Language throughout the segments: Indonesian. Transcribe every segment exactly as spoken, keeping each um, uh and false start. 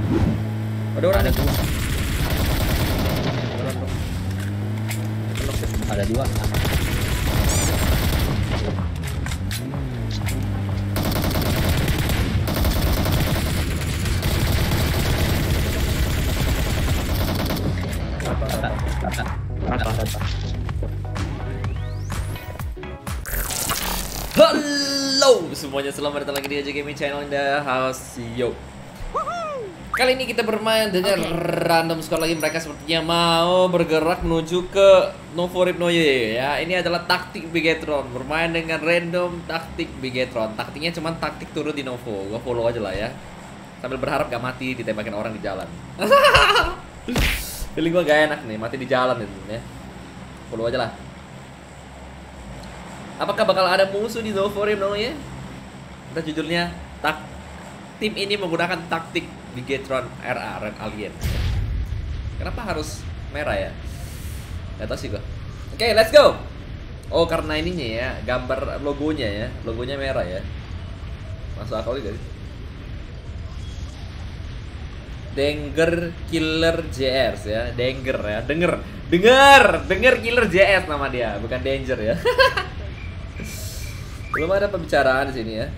Ada orang Ada nih. dua. Orang tuh. Kenok sih. Ada dua. Rata, rata, rata, rata. Halo semuanya, selamat datang lagi di Aja Gaming Channel in the house. Yo. Kali ini kita bermain dengan random squad lagi. Mereka sepertinya mau bergerak menuju ke Novo Ripnoye ya. Ini adalah taktik Bigetron, bermain dengan random taktik Bigetron. Taktiknya cuma taktik turun di Novo. Gua follow aja lah ya, sambil berharap gak mati ditembakin orang di jalan. Feeling gua gak enak nih mati di jalan itu ya. Follow aja lah. Apakah bakal ada musuh di Novo Ripnoye? Kita judulnya tak tim ini menggunakan taktik Bigetron R A, Red Alien. Kenapa harus merah ya? Gak tau sih gua. Oke, okay, let's go. Oh, karena ininya ya, gambar logonya ya, logonya merah ya. Masuk akal juga sih. Danger Killer J S ya, Danger ya, denger, denger, denger Killer J S nama dia, bukan Danger ya. Belum ada pembicaraan di sini ya.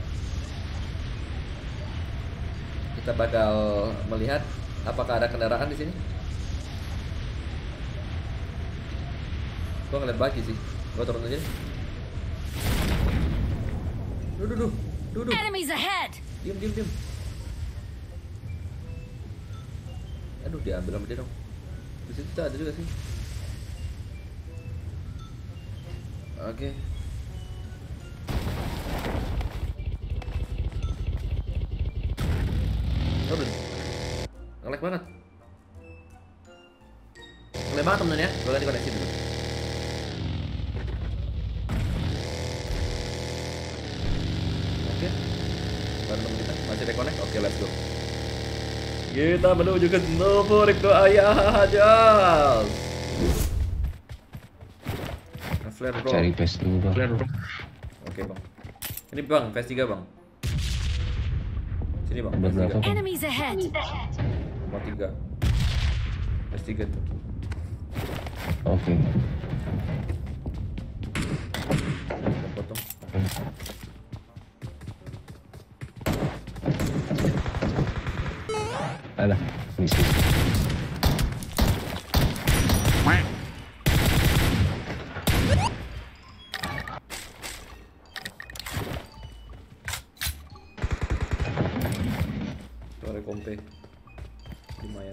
Kita bakal melihat apakah ada kendaraan di sini. Gua ngeliat bagi sih. Gua turun aja. Duduk, duduk, duduk. Enemies ahead. Diam, diam, diam. Aduh, diambil sama dia dong. Di situ ada juga sih. Oke. Turun. Nge-lag banget. Nge-lag banget temen ya. Gue ganti koneksi dulu. Oke. Baru temen kita masih reconnect. Oke, let's go. Kita menuju ke Novo Ripnoye aja. Flare bro. Cari P S dulu bang. Flare bro. Oke bang. Ini bang, P S tiga bang. Sini bang, Ada P S tiga. berapa bang? Enemies ahead. Nomor tiga. P S tiga tuh. Oke. Kita potong. Alah, misi. Suara kompe. Lumayan.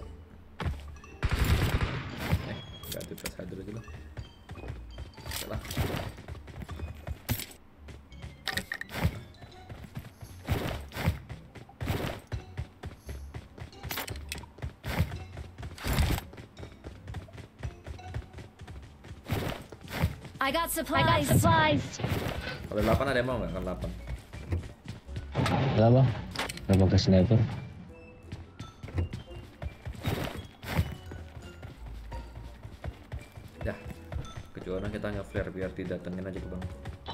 Eh, ganti P S satu aja lah. Salah. I got supplies. I got supplies. Kalau delapan ada yang mau nggak? Kalau delapan. Alah bang, udah pakai sniper. Ya, kejuaraan kita nge-flare biar didatengin aja ke bang.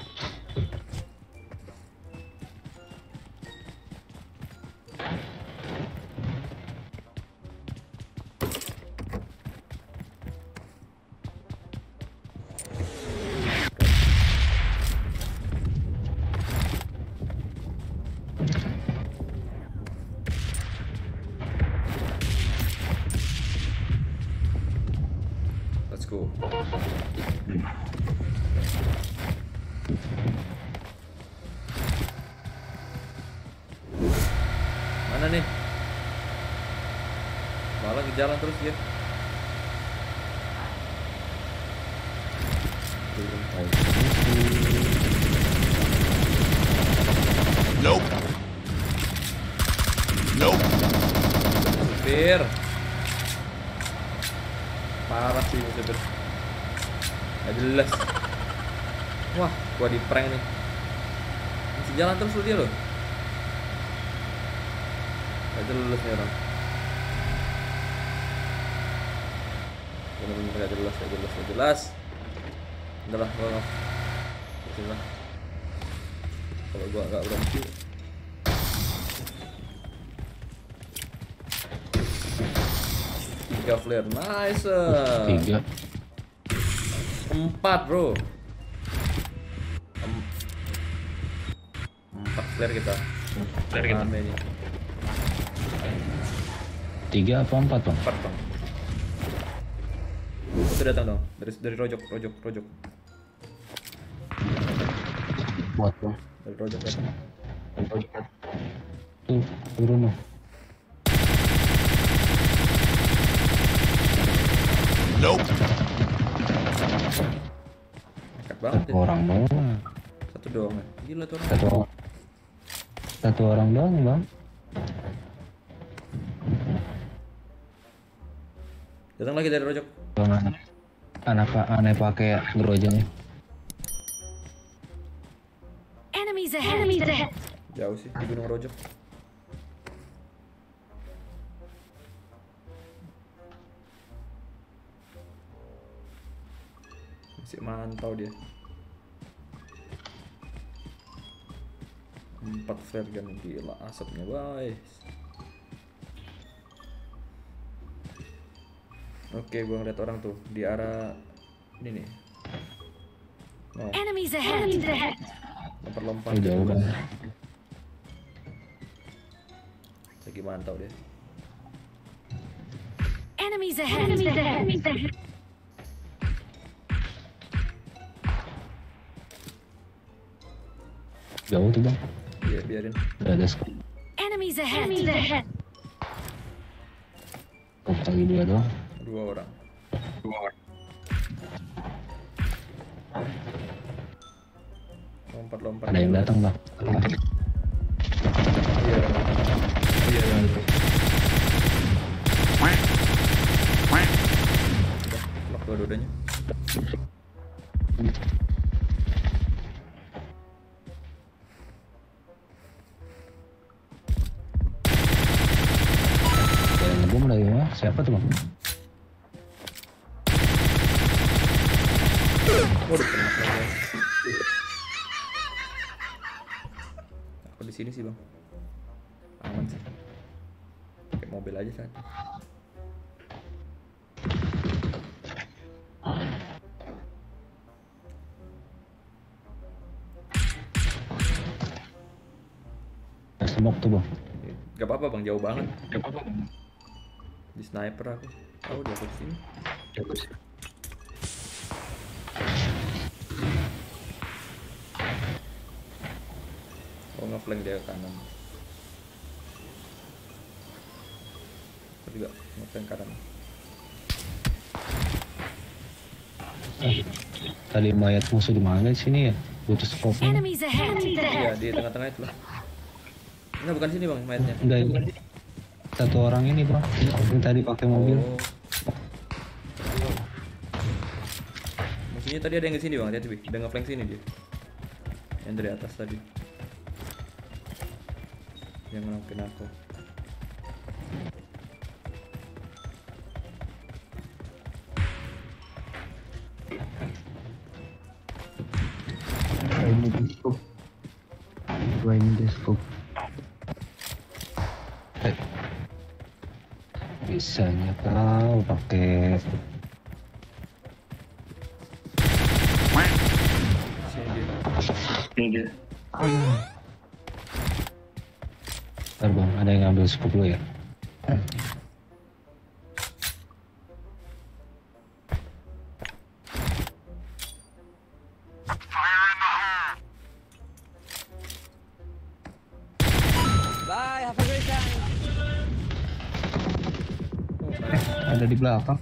Let's go. Mana nih? Malah di jalan terus dia. Nope. Nope. Supir. Parah sih supir. Gak jelas. Wah, gua di prank nih. Masih jalan terus lu dia loh. Gak jelas nih orang. Bener-bener gak jelas, gak jelas, gak jelas. Udah lah, gua nggak. Bismillah. Kalau gua gak berhenti. Tiga flare, nice. Tiga. Empat bro. Em- Empat flare kita. Flare kita. Rame ini. Tiga apa empat bang? Empat bang. Itu datang dong dari dari rojok rojok rojok. Buat bang. Dari rojok datang. Dari rojok. Tuh turun bang. Nope. Nekat banget ya. Orang doang. Satu doang ya. Gila tuh orang. Satu orang. Satu orang doang bang. Datang lagi dari rojok. Bang anak. Anak aneh pakai gerojongnya. Enemies ahead. Enemies ahead. Jauh sih di gunung rojok. Masih mantau dia. Empat flare gun, gila asapnya guys. Oke, gua ngeliat orang tuh di arah ini nih. Oh, Enemies ahead. Enemies ahead. lompat-lompat. Oh, jauh banget. Lagi mantau dia. Enemies ahead. Enemies ahead. Enemies ahead. Jauh tuh bang. Iya, biarin. Udah ada scope. Enemies ahead. Enemies ahead. Oh, lagi dua doang. Dua orang. Dua orang. Lompat-lompat. Ada yang datang bang. Iya. Iya, yang itu. Udah, lock dua-duanya. Yang ngebom lagi bang. Siapa tuh bang? Waduh, kena lagi. Aku di sini sih bang. Aman sih. Pakai mobil aja saat. Smoke tuh bang. Gak apa-apa bang, jauh banget. Gak apa-apa. Di sniper aku. Tahu dia aku di sini. Oh, ngeflank dia ke kanan. Aku juga ngeflank kanan. Eh, tadi mayat musuh di mana di sini ya? Butuh scope-nya. Enemies ahead. Enemies Iya, ahead. di tengah-tengah itu lah. Enggak, bukan sini bang, mayatnya. Enggak, ini satu orang ini bang. Yang tadi pakai mobil. Oh. Musuhnya tadi ada yang ke sini bang, hati-hati. Udah ngeflank sini dia. Yang dari atas tadi. Yang ngelakuin aku. Ini di scope. Gua ini di scope. Eh. Bisanya kau pakai Sini dia. Bentar bang, ada yang ngambil scope dulu ya? Bye, have a great time. Ada di belakang.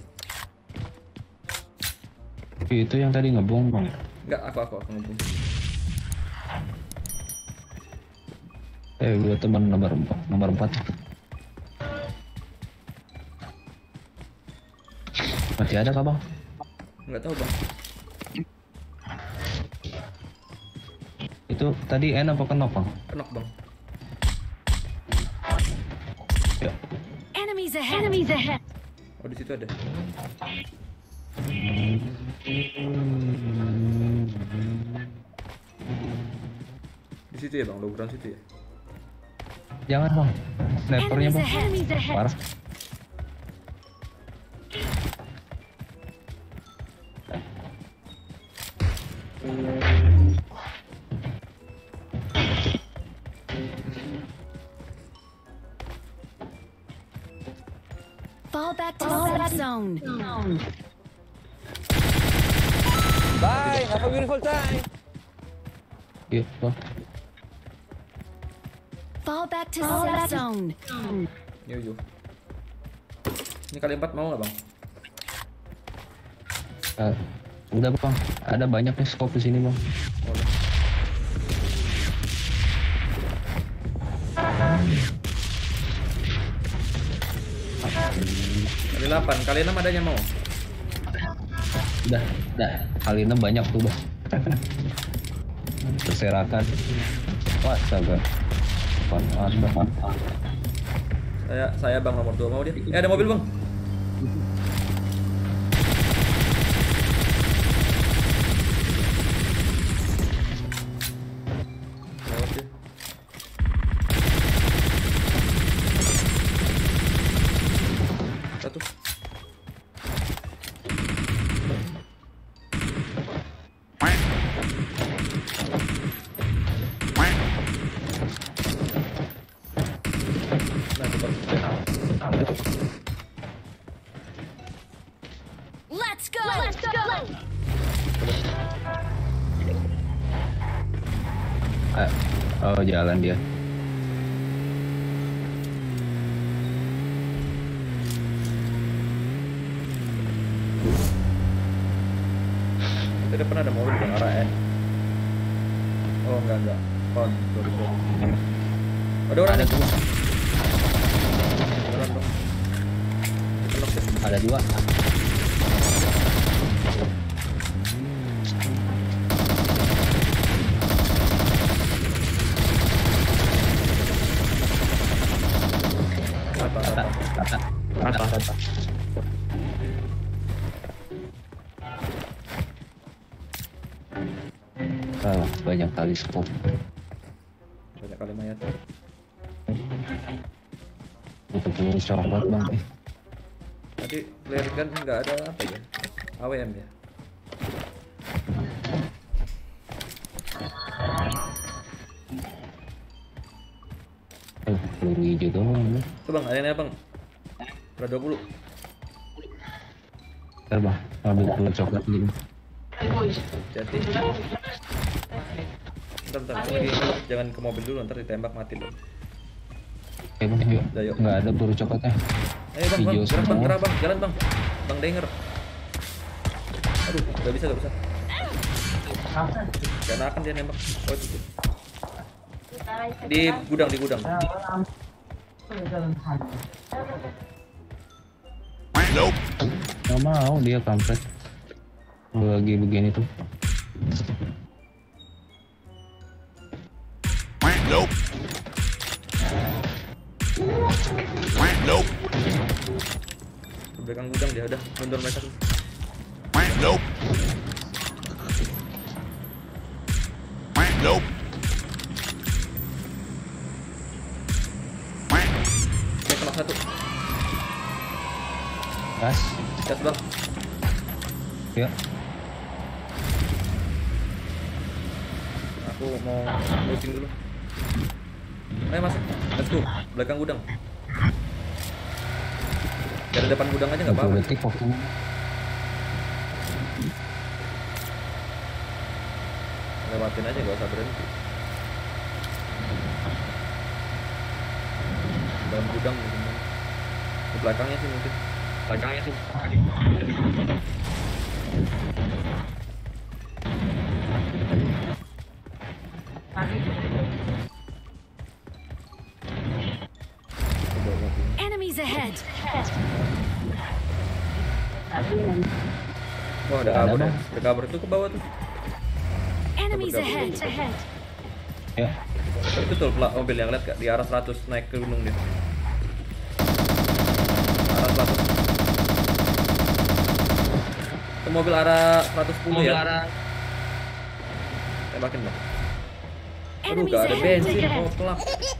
Itu yang tadi ngebom bang. Enggak, aku aku aku ngomong. Eh, gua teman nomor empat, nomor empat. Masih ada kah bang? Enggak tahu bang. Itu tadi N apa kenok bang? Kenok bang. Ya. Enemies ahead. Enemies ahead. Oh, di situ ada. Di situ ya bang, low ground situ ya. Jangan bang, snipernya Enemies bang. ahead. Enemies ahead. Parah. Fall back to safe zone. Bye. Have a beautiful time. Iya, bang. Fall back to safe zone. Yuk, yuk. Ini kali empat mau nggak bang? Uh, udah bang, ada banyak nih scope di sini bang. Boleh. Kali delapan, kali enam adanya mau? Udah, udah. Kali enam banyak tuh bang. Berserakan. Wah, astaga. Panas bang. Saya, saya bang nomor dua mau dia. Eh ada mobil bang. Lewat dia. Satu. Let's go. Let's go. Ah, oh jalan dia. Di depan ada mobil bang arah N. Oh enggak enggak. Kon, sorry sorry. Ada orang Ada nih. dua. Orang dong. Kelok deh. Ada dua. Rata Rata, rata. rata, rata, rata. Ah, banyak kali scope. Banyak kali mayat. Untuk peluru coklat bang. Eh, Tadi flare gun nggak ada apa ya? A W M ya. eh, peluru hijau doang. Bang. Tuh bang, ada ini bang. Ada dua puluh. Ntar bang, ambil peluru coklat dulu. Jadi. Bentar, bentar, aku lagi jangan ke mobil dulu, ntar ditembak mati loh. Eh bang, yuk. Udah, yuk. Nggak ada peluru coklatnya. Ayo bang, bang, Hijau gerak bang, semua. gerak bang, jalan bang. Bang Denger. Aduh, nggak bisa, nggak bisa. Jangan akan dia nembak. Oh itu. tuh. Di gudang, di gudang. Nggak mau dia kampret. Lagi begini tuh. Ke belakang gudang dia udah mundur mereka tuh. Oke, kelak satu. Gas. Gas bang. Ya. Aku mau looting dulu. Ayo masuk. Let's go. Belakang gudang. Dari depan gudang aja nggak dua puluh apa-apa. detik waktunya. Lewatin aja nggak usah berhenti. Dalam gudang mungkin. Di belakangnya sih mungkin. Belakangnya sih. Enemies ahead. Oh ada Ada, kabur ya. Bang. Ada kabur itu ke bawah tuh. Enemies Double, ahead. double. Ahead. Ya. Itu tuh pla- mobil yang lihat kak di arah seratus naik ke gunung dia. Arah seratus. Itu mobil arah seratus sepuluh ya. Tembakin bang. Aduh Enemies gak ada ahead. bensin. Oh pelak.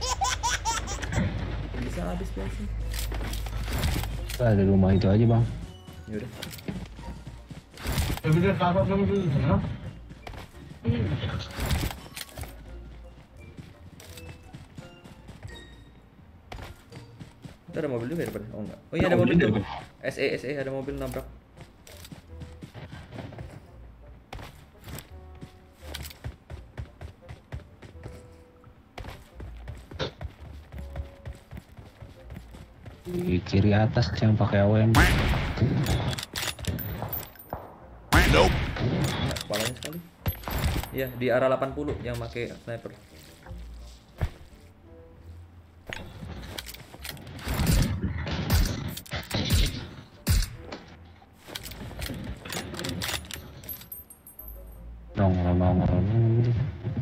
Bisa habis bensin. Ada rumah itu aja bang. Yaudah. Kita ada mobil juga di depan. Oh enggak. Oh iya ada mobil tuh. S E S E ada mobil nabrak. Di kiri atas yang pakai A W M. Nope. Nah, kepalanya sekali. Iya, di arah delapan puluh yang pakai sniper. Nongol nongol nongol.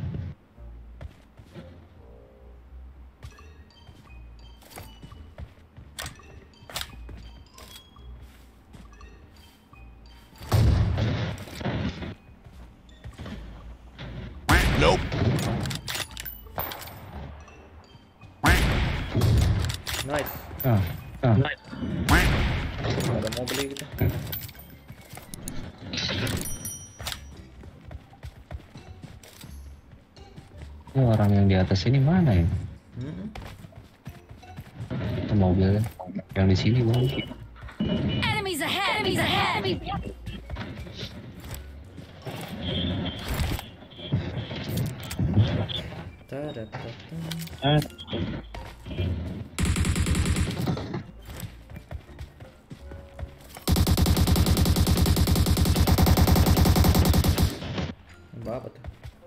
Nope. Nice. Ah, ah. Nice. Ada mobil lagi kita. Ini orang yang di atas ini mana ya? Hmm. Itu mobilnya yang di sini bang. Enemies ahead! Enemies ahead! Ta-da-da-da. Apa tuh?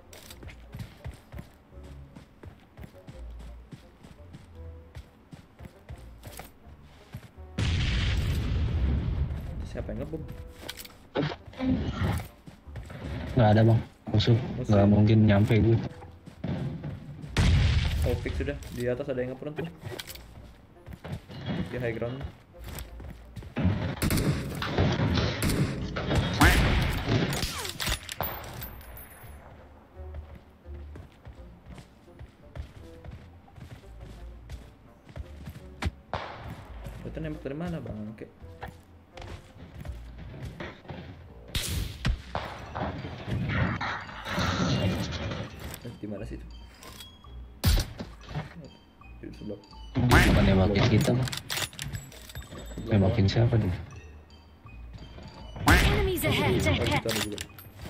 Siapa yang ngebom? Nggak ada bang, musuh. Musuh. Nggak mungkin nyampe gue. Oh fix sudah, di atas ada yang ngepron tuh. Di high ground. Itu nembak dari mana bang? Oke. Di mana sih itu? Di sebelah. Apa nembakin kita bang? Nembakin siapa nih? Enemies ahead! Oh, gitu ahead. ada juga.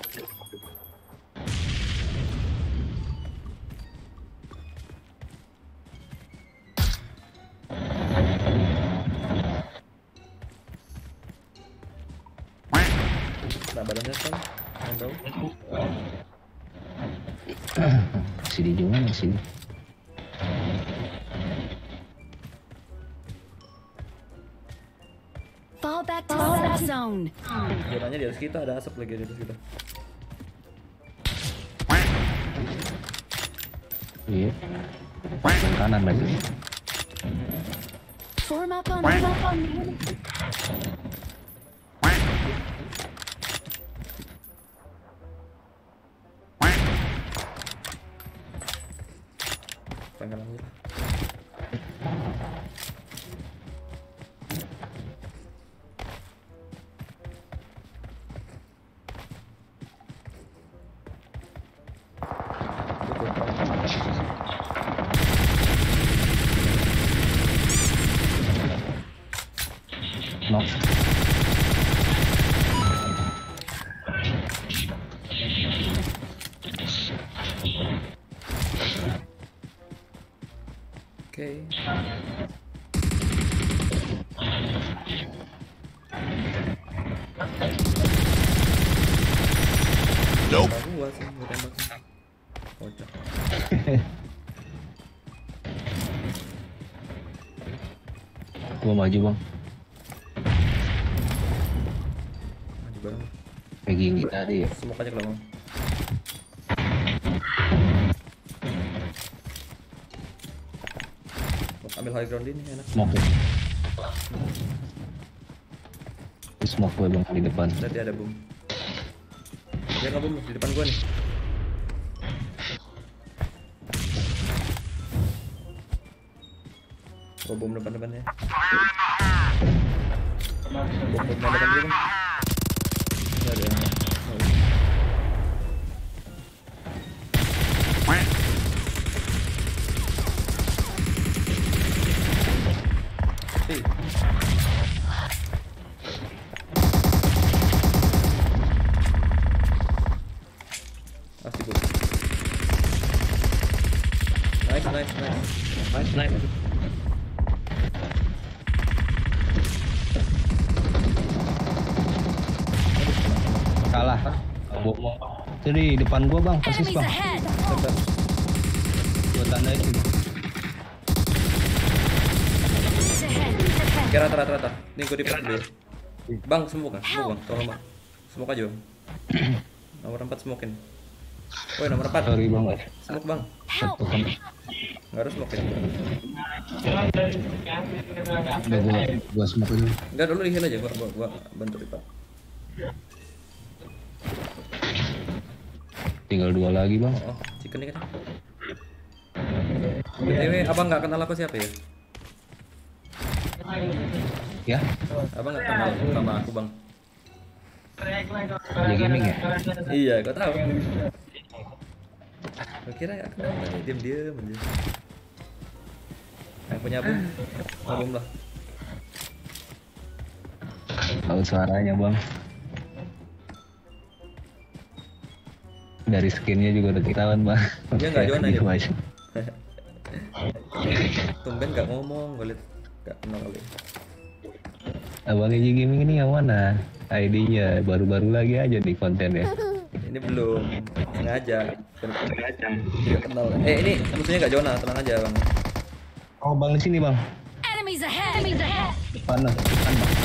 Nah badannya kan, yang tahu? Sini juga nih sini. Fall back to safe zone. Zonanya di atas kita, ada asap lagi di atas kita. Iya. Yang kanan lagi. Form up on form up on. Pengen aja. Knock. Oke. Nope. Gua sih gua tembak. Kocak. Gua maju bang. Maju bareng. Kayak gini tadi ya. Semua aja kalau mau. Ambil high ground ini enak. Smoke. Di smoke gue bang di depan. Tadi ada boom. Dia nggak boom di depan gua nih. Gua boom depan-depannya. Boom boom depan dulu kan. Ini ada yang. Pasti bu. Nice, nice, nice. Nice, nice. Kalah. Bohong. Jadi depan gua bang, persis Enemies bang. ahead! Gua tanda itu. Enemies ahead! Oke, rata, rata, rata. Ini gue di dulu ya. Bang, smoke kan? Smoke bang, tolong bang. Smoke aja bang. Nomor empat smokein. Woi, nomor empat. Sorry bang. Smoke bang. Help! Nggak harus smoke ya. Udah gua gua smoke dulu. Enggak, dulu di heal aja, gua, gua, gua bantu Ripa. Tinggal dua lagi bang. Oh, chicken nih kan. B T W, abang nggak kenal aku siapa ya? Ya, Abang nggak kenal sama aku bang. ya gaming ya. Iya, kau tahu. Gua kira nggak kenal tadi, diam-diam aja. Yang punya bom, bom lah. Tahu suaranya bang. Dari skinnya juga udah ketahuan bang. Dia nggak zona Gitu ya? aja. Tumben nggak ngomong, gue liat nggak kenal kali. Abang Eji Gaming ini yang mana? I D-nya baru-baru lagi aja nih kontennya. Ini belum sengaja. Sengaja. Tidak kenal. Eh ini musuhnya nggak zona, tenang aja bang. Oh bang di sini bang. Enemies ahead! Enemies ahead! Depan lah, depan bang.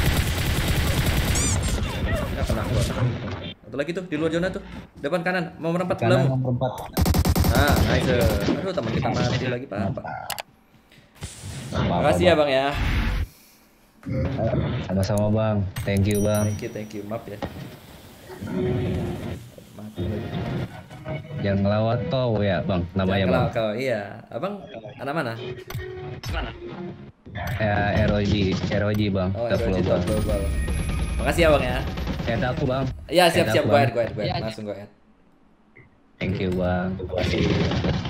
Nggak kena gua. Satu lagi tuh di luar zona tuh, depan kanan, mau merempat Kanan belum? nomor empat. Nah, nice. Aduh teman kita mati lagi pak. Apa-apa, Makasih ya bang ya. Sama-sama bang. Thank you bang. Thank you, thank you. Maaf ya. Mati lagi. Yang ngelawat kau ya bang. Namanya Jangan bang. lah kau, iya. Abang anak mana? Ya R O G, R O G bang. Oh, Top R O G global. Top Global. Makasih ya bang ya. Add aku bang. Iya siap Add siap aku, gue Bang. add gue add gue add. Langsung gue add. Thank you bang.